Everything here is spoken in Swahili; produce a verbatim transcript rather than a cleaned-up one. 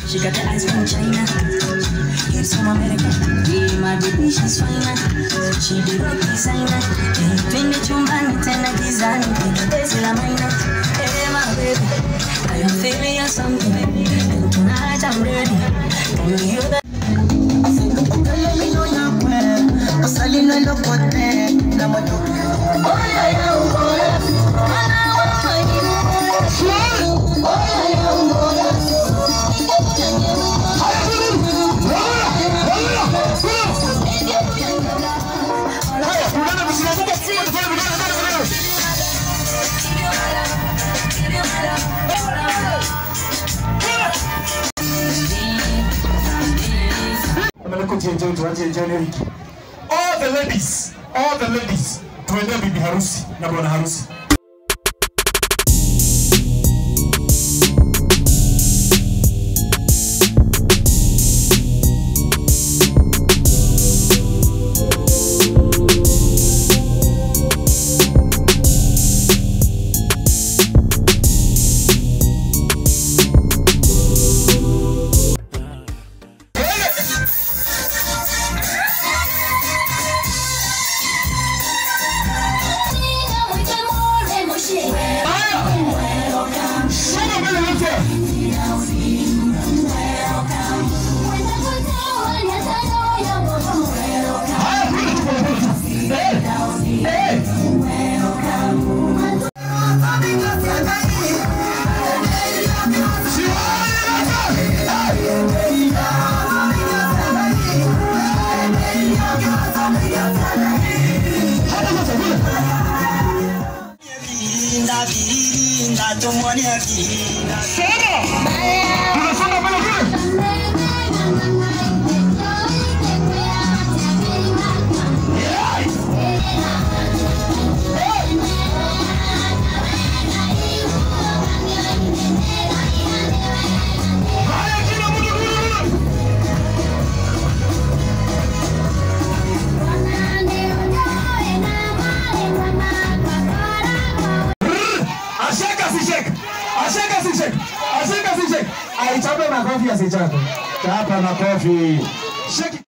She got the eyes from China, hips from America. Yeah, my baby, she's fine. She the rock designer. Hey, twende chumbani tena gizani, bezi la maina. Hey, my baby, I am feeling you something. And tonight I'm ready. Can you hear that? Salino en los potes, la moto. All the ladies, all the ladies, tuende bibi harusi na bwana harusi. Aichape makofi ya sichape. Chapa makofi. Shake